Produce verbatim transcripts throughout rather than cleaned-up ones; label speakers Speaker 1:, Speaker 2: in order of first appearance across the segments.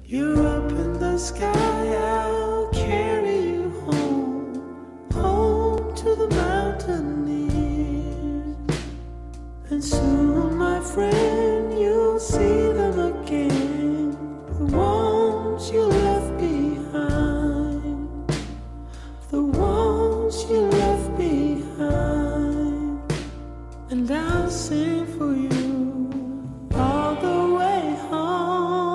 Speaker 1: You're up in the sky, I'll carry you home, home to the mountaineers. And soon, my friend, you'll see them again, the ones you left behind, the ones you left behind. And I'll sing for you all the way home.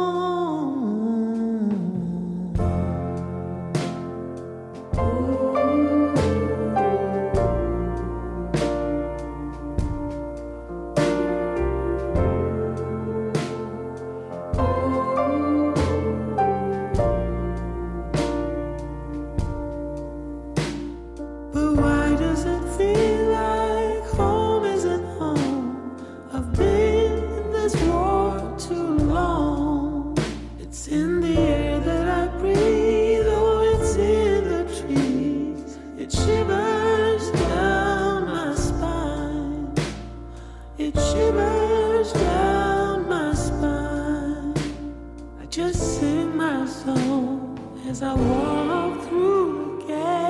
Speaker 1: But why does it feel like home isn't home? I've been in this war too long. It's in the air that I breathe, oh, it's in the trees. It shivers down my spine. It shivers down my spine. I just sing my song as I walk through the gate.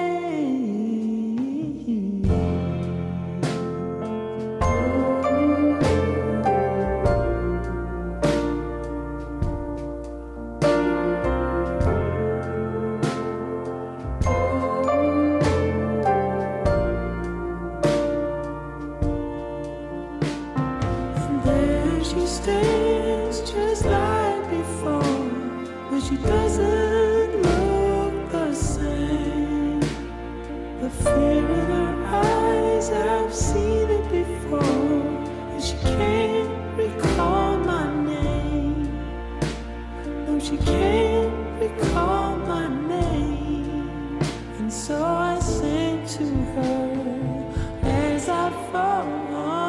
Speaker 1: She stands just like before, but she doesn't look the same. The fear in her eyes, I've seen it before, and she can't recall my name. No, she can't recall my name. And so I sing to her as I fall on.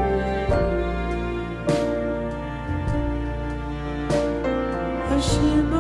Speaker 1: Shimmer